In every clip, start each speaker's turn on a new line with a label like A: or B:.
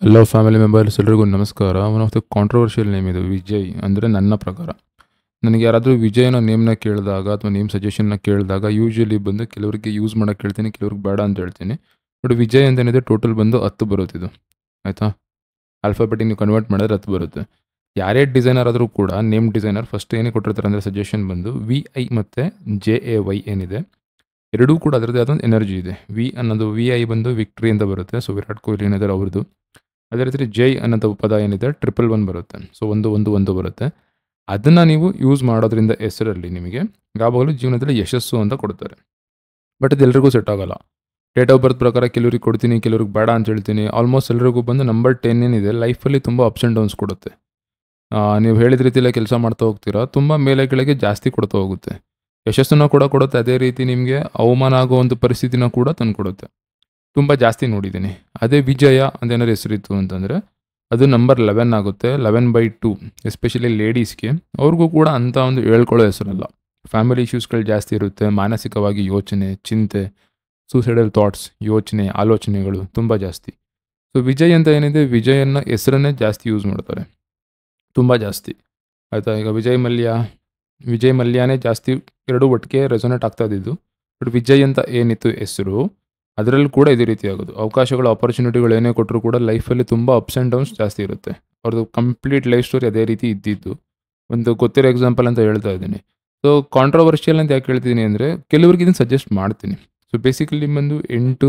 A: ಎಲ್ಲೋ family members ಎಲ್ರಿಗೂ ನಮಸ್ಕಾರ. One of the controversial name ಇದು ವಿಜಯ್. ಅಂದರೆ ನನ್ನ ಪ್ರಕಾರ ನನಗೆ ಯಾರಾದರೂ ವಿಜಯ್ ಅನ್ನೋ ನೇಮ್ನ ಕೇಳಿದಾಗ ಅಥವಾ ನೇಮ್ ಸಜೆಷನ್ನ ಕೇಳಿದಾಗ ಯೂಶ್ವಲಿ ಬಂದು ಕೆಲವರಿಗೆ ಯೂಸ್ ಮಾಡೋಕ್ಕೆ ಹೇಳ್ತೀನಿ, ಕೆಲವ್ರಿಗೆ ಬೇಡ ಅಂತ ಹೇಳ್ತೀನಿ. ಬಟ್ ವಿಜಯ್ ಅಂತೇನಿದೆ ಟೋಟಲ್ ಬಂದು 10 ಬರುತ್ತೆ ಇದು, ಆಯಿತಾ. ಆಲ್ಫಾಬೆಟಿಗೆ ನೀವು ಕನ್ವರ್ಟ್ ಮಾಡಿದ್ರೆ 10 ಬರುತ್ತೆ. ಯಾರೇ ಡಿಸೈನರ್ ಆದರೂ ಕೂಡ ನೇಮ್ ಡಿಸೈನರ್ ಫಸ್ಟ್ ಏನೇ ಕೊಟ್ಟಿರ್ತಾರೆ ಅಂದರೆ ಸಜೆಷನ್ ಬಂದು VI ಮತ್ತು JAY ಏನಿದೆ ಎರಡೂ ಕೂಡ ಅದರದ್ದೇ ಆದೊಂದು ಎನರ್ಜಿ ಇದೆ. ಅನ್ನೋದು VI ಬಂದು ವಿಕ್ಟ್ರಿ ಅಂತ ಬರುತ್ತೆ, ಸೊ ವಿರಾಟ್ ಕೊಹ್ಲಿ ಏನಿದ್ದಾರೆ ಅವ್ರದ್ದು. ಅದೇ ರೀತಿ ಜೈ ಅನ್ನೋಂಥ ಪದ ಏನಿದೆ 111 ಬರುತ್ತೆ, ಸೊ 111 ಬರುತ್ತೆ. ಅದನ್ನು ನೀವು ಯೂಸ್ ಮಾಡೋದ್ರಿಂದ ಹೆಸರಲ್ಲಿ ನಿಮಗೆ ಯಾವಾಗಲೂ ಜೀವನದಲ್ಲಿ ಯಶಸ್ಸು ಅಂತ ಕೊಡ್ತಾರೆ. ಬಟ್ ಅದು ಎಲ್ರಿಗೂ ಸೆಟ್ ಆಗೋಲ್ಲ. ಡೇಟ್ ಆಫ್ ಬರ್ತ್ ಪ್ರಕಾರ ಕೆಲವ್ರಿಗೆ ಕೊಡ್ತೀನಿ, ಕೆಲವ್ರಿಗೆ ಬೇಡ ಅಂತ ಹೇಳ್ತೀನಿ. ಆಲ್ಮೋಸ್ಟ್ ಎಲ್ರಿಗೂ ಬಂದು ನಂಬರ್ 10 ಏನಿದೆ ಲೈಫಲ್ಲಿ ತುಂಬ ಅಪ್ಸ್ ಆ್ಯಂಡ್ ಡೌನ್ಸ್ ಕೊಡುತ್ತೆ. ನೀವು ಹೇಳಿದ ರೀತಿಯಲ್ಲೇ ಕೆಲಸ ಮಾಡ್ತಾ ಹೋಗ್ತೀರಾ, ತುಂಬ ಮೇಲೆ ಕೆಳಗೆ ಜಾಸ್ತಿ ಕೊಡ್ತಾ ಹೋಗುತ್ತೆ. ಯಶಸ್ಸನ್ನು ಕೂಡ ಕೊಡುತ್ತೆ, ಅದೇ ರೀತಿ ನಿಮಗೆ ಅವಮಾನ ಆಗೋ ಒಂದು ಪರಿಸ್ಥಿತಿನ ಕೂಡ ತಂದು ಕೊಡುತ್ತೆ. ತುಂಬ ಜಾಸ್ತಿ ನೋಡಿದ್ದೀನಿ. ಅದೇ ವಿಜಯ ಅಂತ ಏನಾದ್ರು ಹೆಸರಿತ್ತು ಅಂತಂದರೆ ಅದು ನಂಬರ್ 11 ಆಗುತ್ತೆ. 11/2 ಎಸ್ಪೆಷಲಿ ಲೇಡೀಸ್ಗೆ, ಅವ್ರಿಗೂ ಕೂಡ ಅಂಥ ಒಂದು ಹೇಳ್ಕೊಳ್ಳೋ ಹೆಸರಲ್ಲ. ಫ್ಯಾಮಿಲಿ ಇಶ್ಯೂಸ್ಗಳು ಜಾಸ್ತಿ ಇರುತ್ತೆ, ಮಾನಸಿಕವಾಗಿ ಯೋಚನೆ, ಚಿಂತೆ, ಸೂಸೈಡಲ್ ಥಾಟ್ಸ್, ಯೋಚನೆ, ಆಲೋಚನೆಗಳು ತುಂಬ ಜಾಸ್ತಿ. ಸೊ ವಿಜಯ್ ಅಂತ ಏನಿದೆ, ವಿಜಯನ್ನ ಹೆಸರನ್ನೇ ಜಾಸ್ತಿ ಯೂಸ್ ಮಾಡ್ತಾರೆ, ತುಂಬ ಜಾಸ್ತಿ, ಆಯಿತಾ. ಈಗ ವಿಜಯ್ ಮಲ್ಯನೇ ಜಾಸ್ತಿ, ಎರಡೂ ಒಟ್ಟಿಗೆ ರೆಸೊನೇಟ್ ಆಗ್ತಾ ಇದ್ದಿದ್ದು. ಬಟ್ ವಿಜಯ್ ಅಂತ ಏನಿತ್ತು ಹೆಸರು, ಅದರಲ್ಲಿ ಕೂಡ ಇದೇ ರೀತಿ ಆಗೋದು. ಅವಕಾಶಗಳು, ಆಪರ್ಚುನಿಟಿಗಳು ಏನೇ ಕೊಟ್ಟರು ಕೂಡ ಲೈಫಲ್ಲಿ ತುಂಬ ಅಪ್ಸ್ ಆ್ಯಂಡ್ ಡೌನ್ಸ್ ಜಾಸ್ತಿ ಇರುತ್ತೆ. ಅವ್ರದ್ದು ಕಂಪ್ಲೀಟ್ ಲೈಫ್ ಸ್ಟೋರಿ ಅದೇ ರೀತಿ ಇದ್ದಿದ್ದು. ಒಂದು ಗೊತ್ತಿರೋ ಎಕ್ಸಾಂಪಲ್ ಅಂತ ಹೇಳ್ತಾ ಇದ್ದೀನಿ. ಸೊ ಕಾಂಟ್ರವರ್ಷಿಯಲ್ ಅಂತ ಯಾಕೆ ಹೇಳ್ತೀನಿ ಅಂದರೆ ಕೆಲವ್ರಿಗೆ ಇದನ್ನು ಸಜೆಸ್ಟ್ ಮಾಡ್ತೀನಿ. ಸೊ ಬೇಸಿಕಲಿ ಬಂದು 8,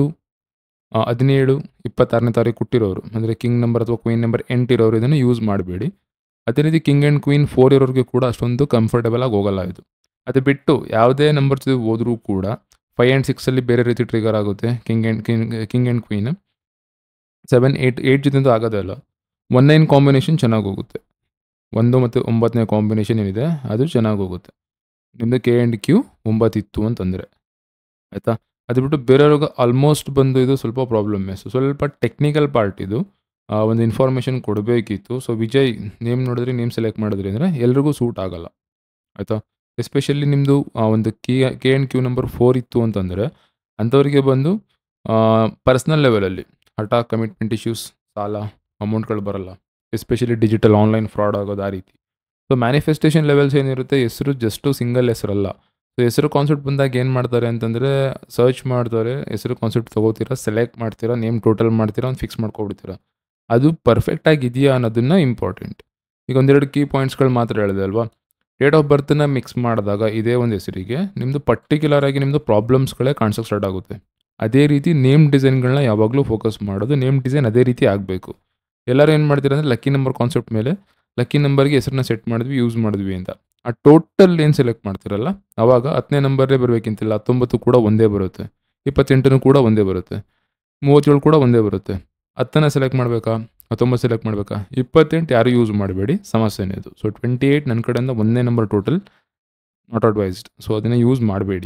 A: 17, 26ನೇ ತಾರೀಕು ಹುಟ್ಟಿರೋರು, ಅಂದರೆ ಕಿಂಗ್ ನಂಬರ್ ಅಥವಾ ಕ್ವೀನ್ ನಂಬರ್ 8 ಇರೋರು ಇದನ್ನು ಯೂಸ್ ಮಾಡಬೇಡಿ. ಅದೇ ರೀತಿ ಕಿಂಗ್ ಆ್ಯಂಡ್ ಕ್ವೀನ್ 4 ಇರೋರಿಗೆ ಕೂಡ ಅಷ್ಟೊಂದು ಕಂಫರ್ಟಬಲ್ ಆಗಿ ಹೋಗಲ್ಲ ಇದು. ಅದು ಬಿಟ್ಟು ಯಾವುದೇ ನಂಬರ್ಸ್ ಹೋದರೂ ಕೂಡ 5 ಆ್ಯಂಡ್ 6 ಬೇರೆ ರೀತಿ ಟ್ರಿಗರ್ ಆಗುತ್ತೆ. ಕಿಂಗ್ ಆ್ಯಂಡ್ ಕ್ವೀನ್ 7, 8 ಜೊತೆಂದು ಆಗೋದೇ ಇಲ್ಲ. 1, 9 ಕಾಂಬಿನೇಷನ್ ಚೆನ್ನಾಗಿ ಹೋಗುತ್ತೆ. 1 ಮತ್ತು 9ನೇ ಕಾಂಬಿನೇಷನ್ ಏನಿದೆ ಅದು ಚೆನ್ನಾಗಿ ಹೋಗುತ್ತೆ. ನಿಮ್ಮದು K ಆ್ಯಂಡ್ Q 9 ಇತ್ತು ಅಂತಂದರೆ, ಆಯಿತಾ. ಅದು ಬಿಟ್ಟು ಬೇರೆಯವ್ರಿಗೆ ಆಲ್ಮೋಸ್ಟ್ ಬಂದು ಇದು ಸ್ವಲ್ಪ ಪ್ರಾಬ್ಲಮ್ಮೆ. ಸೊ ಸ್ವಲ್ಪ ಟೆಕ್ನಿಕಲ್ ಪಾರ್ಟ್ ಇದು. ಒಂದು ಇನ್ಫಾರ್ಮೇಷನ್ ಕೊಡಬೇಕಿತ್ತು. ಸೊ ವಿಜಯ್ ನೇಮ್ ನೋಡಿದ್ರೆ, ನೇಮ್ ಸೆಲೆಕ್ಟ್ ಮಾಡಿದ್ರಿ ಅಂದರೆ ಎಲ್ರಿಗೂ ಸೂಟ್ ಆಗೋಲ್ಲ, ಆಯಿತಾ. ಎಸ್ಪೆಷಲಿ ನಿಮ್ಮದು ಒಂದು K ಆ್ಯಂಡ್ Q ನಂಬರ್ 4 ಇತ್ತು ಅಂತಂದರೆ ಅಂಥವ್ರಿಗೆ ಬಂದು ಪರ್ಸ್ನಲ್ ಲೆವೆಲಲ್ಲಿ ಹಠ, ಕಮಿಟ್ಮೆಂಟ್ ಇಶ್ಯೂಸ್, ಸಾಲ, ಅಮೌಂಟ್ಗಳು ಬರಲ್ಲ. ಎಸ್ಪೆಷಲಿ ಡಿಜಿಟಲ್ ಆನ್ಲೈನ್ ಫ್ರಾಡ್ ಆಗೋದು ಆ ರೀತಿ. ಸೊ ಮ್ಯಾನಿಫೆಸ್ಟೇಷನ್ ಲೆವೆಲ್ಸ್ ಏನಿರುತ್ತೆ, ಹೆಸರು ಜಸ್ಟು ಸಿಂಗಲ್ ಹೆಸರಲ್ಲ. ಸೊ ಹೆಸರು ಕಾನ್ಸೆಪ್ಟ್ ಬಂದಾಗ ಏನು ಮಾಡ್ತಾರೆ ಅಂತಂದರೆ ಸರ್ಚ್ ಮಾಡ್ತಾರೆ, ಹೆಸರು ಕಾನ್ಸೆಪ್ಟ್ ತೊಗೋತೀರಾ, ಸೆಲೆಕ್ಟ್ ಮಾಡ್ತೀರಾ, ನೇಮ್ ಟೋಟಲ್ ಮಾಡ್ತೀರಾ, ಒಂದು ಫಿಕ್ಸ್ ಮಾಡ್ಕೊಬಿಡ್ತೀರಾ. ಅದು ಪರ್ಫೆಕ್ಟಾಗಿ ಇದೆಯಾ ಅನ್ನೋದನ್ನು ಇಂಪಾರ್ಟೆಂಟ್. ಈಗ ಒಂದೆರಡು ಕೀ ಪಾಯಿಂಟ್ಸ್ಗಳು ಮಾತ್ರ ಹೇಳಿದೆ ಅಲ್ವಾ. ಡೇಟ್ ಆಫ್ ಬರ್ತನ್ನ ಮಿಕ್ಸ್ ಮಾಡಿದಾಗ ಇದೇ ಒಂದು ಹೆಸರಿಗೆ ನಿಮ್ಮದು ಪರ್ಟಿಕ್ಯುಲರ್ ಆಗಿ ನಿಮ್ಮದು ಪ್ರಾಬ್ಲಮ್ಸ್ಗಳೇ ಕಾಣಿಸೋಕ್ಕೆ ಸ್ಟಾರ್ಟ್ ಆಗುತ್ತೆ. ಅದೇ ರೀತಿ ನೇಮ್ ಡಿಸೈನ್ಗಳನ್ನ ಯಾವಾಗಲೂ ಫೋಕಸ್ ಮಾಡೋದು. ನೇಮ್ ಡಿಸೈನ್ ಅದೇ ರೀತಿ ಆಗಬೇಕು. ಎಲ್ಲರೂ ಏನು ಮಾಡ್ತೀರಾ ಅಂದರೆ ಲಕ್ಕಿ ನಂಬರ್ ಕಾನ್ಸೆಪ್ಟ್ ಮೇಲೆ ಲಕ್ಕಿ ನಂಬರ್ಗೆ ಹೆಸರನ್ನ ಸೆಟ್ ಮಾಡಿದ್ವಿ, ಯೂಸ್ ಮಾಡಿದ್ವಿ ಅಂತ. ಆ ಟೋಟಲ್ ಏನು ಸೆಲೆಕ್ಟ್ ಮಾಡ್ತಿರಲ್ಲ ಆವಾಗ 10ನೇ ನಂಬರೇ ಬರಬೇಕಿಂತಿಲ್ಲ. 19 ಕೂಡ ಒಂದೇ ಬರುತ್ತೆ, 28 ಕೂಡ ಒಂದೇ ಬರುತ್ತೆ, 37 ಕೂಡ ಒಂದೇ ಬರುತ್ತೆ. 10ನ ಸೆಲೆಕ್ಟ್ ಮಾಡಬೇಕಾ, 19 ಸೆಲೆಕ್ಟ್ ಮಾಡಬೇಕಾ, 28 ಯಾರು ಯೂಸ್ ಮಾಡಬೇಡಿ, ಸಮಸ್ಯೆನೇ ಇದು. ಸೊ 28 ನನ್ನ ಕಡೆಯಿಂದ ಒಂದೇ number total, not advised. So ಅದನ್ನು ಯೂಸ್ ಮಾಡಬೇಡಿ.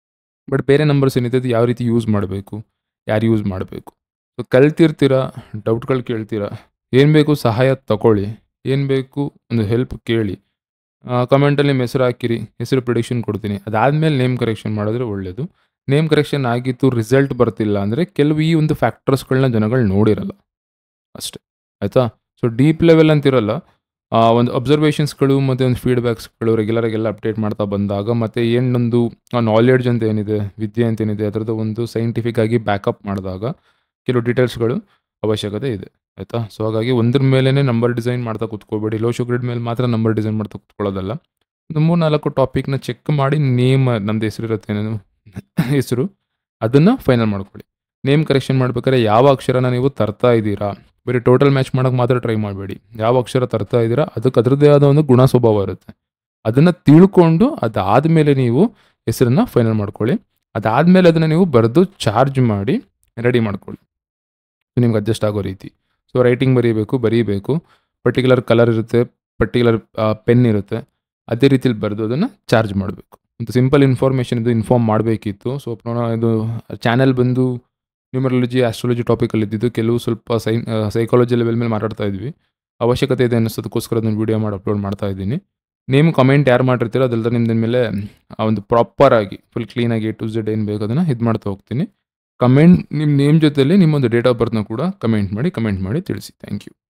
A: ಬಟ್ ಬೇರೆ ನಂಬರ್ಸ್ ಏನಿದೆ ಅದು ಯಾವ ರೀತಿ ಯೂಸ್ ಮಾಡಬೇಕು, ಯಾರು ಯೂಸ್ ಮಾಡಬೇಕು. ಸೊ ಕಲ್ತಿರ್ತೀರಾ, ಡೌಟ್ಗಳು ಕೇಳ್ತೀರಾ, ಏನು ಬೇಕು ಸಹಾಯ ತಗೊಳ್ಳಿ, ಏನು ಬೇಕು ಒಂದು ಹೆಲ್ಪ್ ಕೇಳಿ. ಕಮೆಂಟಲ್ಲಿ ನಿಮ್ಮ ಹೆಸರು ಹಾಕಿರಿ, ಹೆಸರು ಪ್ರಿಡಿಕ್ಷನ್ ಕೊಡ್ತೀನಿ. ಅದಾದಮೇಲೆ ನೇಮ್ ಕರೆಕ್ಷನ್ ಮಾಡಿದ್ರೆ ಒಳ್ಳೆಯದು. ನೇಮ್ ಕರೆಕ್ಷನ್ ಆಗಿತ್ತು, ರಿಸಲ್ಟ್ ಬರ್ತಿಲ್ಲ ಅಂದರೆ ಕೆಲವು ಈ ಒಂದು ಫ್ಯಾಕ್ಟರ್ಸ್ಗಳನ್ನ ಜನಗಳು ನೋಡಿರಲ್ಲ ಅಷ್ಟೇ, ಆಯಿತಾ. ಸೊ ಡೀಪ್ ಲೆವೆಲ್ ಅಂತಿರಲ್ಲ, ಒಂದು ಅಬ್ಸರ್ವೇಷನ್ಸ್ಗಳು ಮತ್ತು ಒಂದು ಫೀಡ್ಬ್ಯಾಕ್ಸ್ಗಳು ರೆಗ್ಯುಲರಾಗೆಲ್ಲ ಅಪ್ಡೇಟ್ ಮಾಡ್ತಾ ಬಂದಾಗ, ಮತ್ತು ಏನೊಂದು ನಾಲೆಡ್ಜ್ ಅಂತ ಏನಿದೆ, ವಿದ್ಯೆ ಅಂತ ಏನಿದೆ, ಅದರದ್ದು ಒಂದು ಸೈಂಟಿಫಿಕ್ ಆಗಿ ಬ್ಯಾಕಪ್ ಮಾಡಿದಾಗ ಕೆಲವು ಡೀಟೇಲ್ಸ್ಗಳು ಅವಶ್ಯಕತೆ ಇದೆ, ಆಯಿತಾ. ಸೊ ಹಾಗಾಗಿ ಒಂದ್ರ ಮೇಲೇ ನಂಬರ್ ಡಿಸೈನ್ ಮಾಡ್ತಾ ಕೂತ್ಕೋಬೇಡಿ. ಲೋ ಶುಗರ್ಡ್ ಮೇಲೆ ಮಾತ್ರ ನಂಬರ್ ಡಿಸೈನ್ ಮಾಡ್ತಾ ಕೂತ್ಕೊಳ್ಳೋದಲ್ಲ. ಒಂದು 3-4 ಟಾಪಿಕ್ನ ಚೆಕ್ ಮಾಡಿ ನೇಮ್, ನಮ್ಮದು ಹೆಸರಿರುತ್ತೆ ಏನೇನು ಹೆಸರು, ಅದನ್ನು ಫೈನಲ್ ಮಾಡ್ಕೊಳ್ಳಿ. ನೇಮ್ ಕರೆಕ್ಷನ್ ಮಾಡ್ಬೇಕಾದ್ರೆ ಯಾವ ಅಕ್ಷರನ ನೀವು ತರ್ತಾ ಇದ್ದೀರಾ, ಬರೀ ಟೋಟಲ್ ಮ್ಯಾಚ್ ಮಾಡೋಕ್ಕೆ ಮಾತ್ರ ಟ್ರೈ ಮಾಡಬೇಡಿ. ಯಾವ ಅಕ್ಷರ ತರ್ತಾ ಇದ್ದೀರಾ ಅದಕ್ಕೆ ಅದರದ್ದೇ ಆದ ಒಂದು ಗುಣ ಸ್ವಭಾವ ಇರುತ್ತೆ. ಅದನ್ನು ತಿಳ್ಕೊಂಡು ಅದಾದಮೇಲೆ ನೀವು ಹೆಸರನ್ನು ಫೈನಲ್ ಮಾಡ್ಕೊಳ್ಳಿ. ಅದಾದಮೇಲೆ ಅದನ್ನು ನೀವು ಬರೆದು ಚಾರ್ಜ್ ಮಾಡಿ ರೆಡಿ ಮಾಡ್ಕೊಳ್ಳಿ, ನಿಮ್ಗೆ ಅಡ್ಜಸ್ಟ್ ಆಗೋ ರೀತಿ. ಸೊ ರೈಟಿಂಗ್ ಬರೀಬೇಕು, ಪರ್ಟಿಕ್ಯುಲರ್ ಕಲರ್ ಇರುತ್ತೆ, ಪರ್ಟಿಕ್ಯುಲರ್ ಪೆನ್ ಇರುತ್ತೆ, ಅದೇ ರೀತಿಲಿ ಬರೆದು ಅದನ್ನು ಚಾರ್ಜ್ ಮಾಡಬೇಕು. ಒಂದು ಸಿಂಪಲ್ ಇನ್ಫಾರ್ಮೇಷನ್ ಇದು ಇನ್ಫಾರ್ಮ್ ಮಾಡಬೇಕಿತ್ತು. ಸೊ ಇದು ಚಾನೆಲ್ ಬಂದು ನ್ಯೂಮರಾಲಜಿ, ಆಸ್ಟ್ರಾಲಜಿ ಟಾಪಿಕಲ್ಲಿ ಇದ್ದಿದ್ದು, ಕೆಲವು ಸ್ವಲ್ಪ ಸೈಕಾಲಜಿ ಲೆವೆಲ್ ಮೇಲೆ ಮಾತಾಡ್ತಾ ಇದ್ವಿ. ಅವಶ್ಯಕತೆ ಇದೆ ಅನ್ನಿಸೋದಕ್ಕೋಸ್ಕರ ಅದನ್ನು ವೀಡಿಯೋ ಮಾಡಿ ಅಪ್ಲೋಡ್ ಮಾಡ್ತಾ ಇದ್ದೀನಿ. ನೇಮ್ ಕಮೆಂಟ್ ಯಾರು ಮಾಡಿರ್ತೀರೋ ಅದೆಲ್ಲ ನಿಮ್ದ ಮೇಲೆ ಒಂದು ಪ್ರಾಪರಾಗಿ ಫುಲ್ ಕ್ಲೀನಾಗಿ A to Z ಏನು ಬೇಕು ಅದನ್ನು ಇದು ಮಾಡ್ತಾ ಹೋಗ್ತೀನಿ. ಕಮೆಂಟ್ ನಿಮ್ಮ ನೇಮ್ ಜೊತೆಲಿ ನಿಮ್ಮೊಂದು ಡೇಟ್ ಆಫ್ ಬರ್ತ್ನ ಕೂಡ ಕಮೆಂಟ್ ಮಾಡಿ ತಿಳಿಸಿ. Thank you.